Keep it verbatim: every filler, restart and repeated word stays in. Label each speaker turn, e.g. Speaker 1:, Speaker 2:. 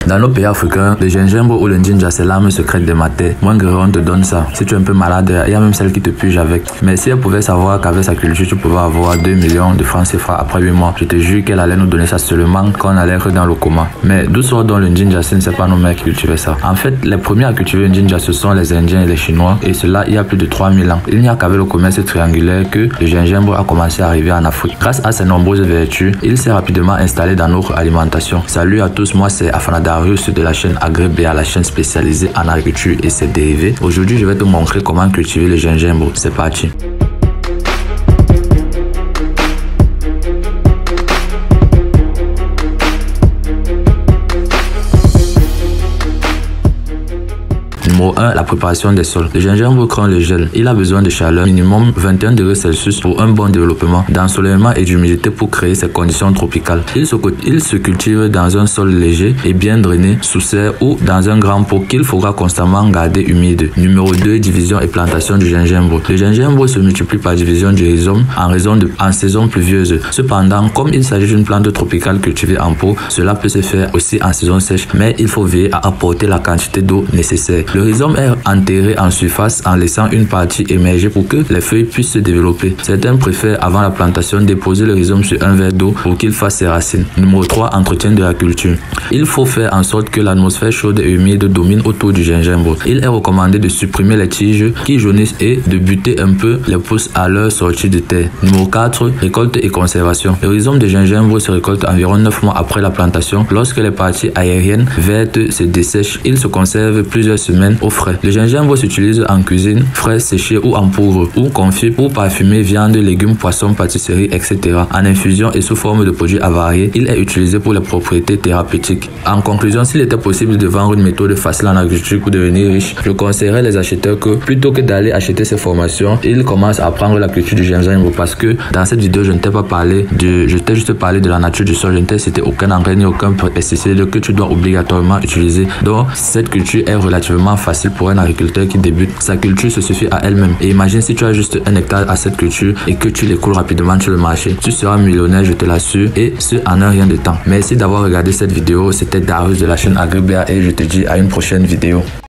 Speaker 1: Dans nos pays africains, le gingembre ou le ginger, c'est l'arme secrète des maters. Moins que on te donne ça. Si tu es un peu malade, il y a même celle qui te pige avec. Mais si elle pouvait savoir qu'avec sa culture, tu pouvais avoir deux millions de francs C F A après huit mois, je te jure qu'elle allait nous donner ça seulement quand on allait être dans le coma. Mais d'où sort donc le ginger? Ce ne c'est pas nos mères qui cultivaient ça. En fait, les premiers à cultiver le ginger, ce sont les Indiens et les Chinois. Et cela, il y a plus de trois mille ans. Il n'y a qu'avec le commerce triangulaire que le gingembre a commencé à arriver en Afrique. Grâce à ses nombreuses vertus, il s'est rapidement installé dans notre alimentation. Salut à tous, moi c'est Afanadarius de la chaîne Agrébéa, la chaîne spécialisée en agriculture et ses dérivés. Aujourd'hui, je vais te montrer comment cultiver le gingembre. C'est parti. Numéro un. La préparation des sols. Le gingembre craint le gel. Il a besoin de chaleur minimum vingt et un degrés Celsius pour un bon développement, d'ensoleillement et d'humidité pour créer ces conditions tropicales. Il se, il se cultive dans un sol léger et bien drainé, sous serre ou dans un grand pot qu'il faudra constamment garder humide. Numéro deux. Division et plantation du gingembre. Le gingembre se multiplie par division du rhizome en raison de en saison pluvieuse. Cependant, comme il s'agit d'une plante tropicale cultivée en pot, cela peut se faire aussi en saison sèche, mais il faut veiller à apporter la quantité d'eau nécessaire. Le rhizome est enterré en surface en laissant une partie émerger pour que les feuilles puissent se développer. Certains préfèrent avant la plantation déposer le rhizome sur un verre d'eau pour qu'il fasse ses racines. Numéro trois. Entretien de la culture. Il faut faire en sorte que l'atmosphère chaude et humide domine autour du gingembre. Il est recommandé de supprimer les tiges qui jaunissent et de buter un peu les pousses à leur sortie de terre. Numéro quatre. Récolte et conservation. Le rhizome de gingembre se récolte environ neuf mois après la plantation. Lorsque les parties aériennes vertes se dessèchent, il se conserve plusieurs semaines au frais. Le gingembre s'utilise en cuisine, frais, séché ou en poudre, ou confit pour parfumer viande, légumes, poissons, pâtisseries, et cetera. En infusion et sous forme de produits avariés, il est utilisé pour les propriétés thérapeutiques. En conclusion, s'il était possible de vendre une méthode facile en agriculture pour devenir riche, je conseillerais les acheteurs que plutôt que d'aller acheter ces formations, ils commencent à apprendre la culture du gingembre, parce que dans cette vidéo, je ne t'ai pas parlé de, je t'ai juste parlé de la nature du sol, je ne t'ai cité aucun engrais ni aucun pesticide que tu dois obligatoirement utiliser. Donc, cette culture est relativement facile pour un agriculteur qui débute. Sa culture se suffit à elle-même. Et imagine si tu as juste un hectare à cette culture et que tu l'écoules rapidement sur le marché. Tu seras millionnaire, je te l'assure, et ce en un rien de temps. Merci d'avoir regardé cette vidéo. C'était Darius de la chaîne Agrébéa et je te dis à une prochaine vidéo.